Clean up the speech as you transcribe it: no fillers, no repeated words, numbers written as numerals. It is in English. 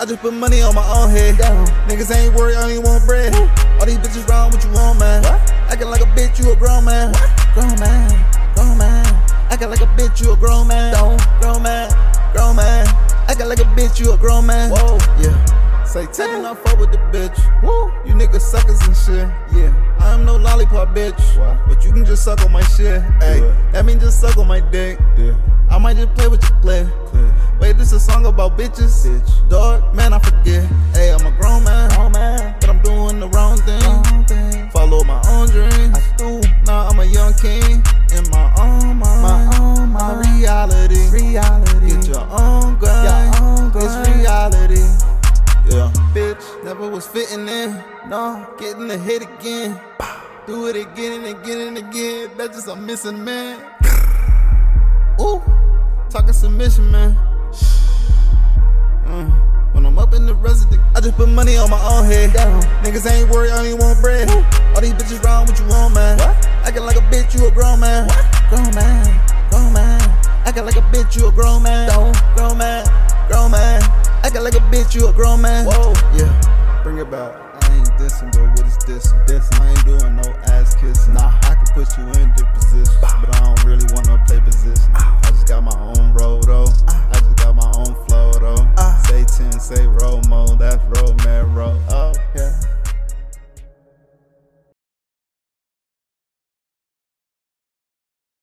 I just put money on my own head. Damn. Niggas ain't worried, I ain't want bread. All these bitches wrong, what you want, man? Acting like a bitch, you a grown man. Grown man, grown man. Acting like a bitch, you a grown man. Grown man, grown man. Acting like a bitch, you a grown man. Whoa, yeah. Say 10 and I fuck with the bitch. Woo. You niggas suckers and shit. Yeah. I am no lollipop bitch. What? But you can just suck on my shit. Hey, that mean just suck on my dick. Yeah. I might just play with your play. Wait, this a song about bitches? Dog, man, I forget. Hey, I'm a grown man, but I'm doing the wrong thing. Follow my own dreams. Now I'm a young king in my own mind. My reality. Get your own grind. It's reality. Yeah, bitch, never was fitting in. No, getting the hit again. Do it again and again and again. That's just a missing man. Ooh, talking submission, man. When I'm up in the resident, I just put money on my own head. Niggas ain't worried, I ain't want bread. All these bitches wrong, what you want, man? Acting like a bitch, you a grown man. Grown man, grown man. Acting like a bitch, you a grown man. Grown man, grown man. Acting like a bitch, you a grown man. Whoa, yeah, bring it back. I ain't dissing, but what is dissing? I ain't doing no ass kissing. Nah, I can put you in the position, but I don't really wanna play position.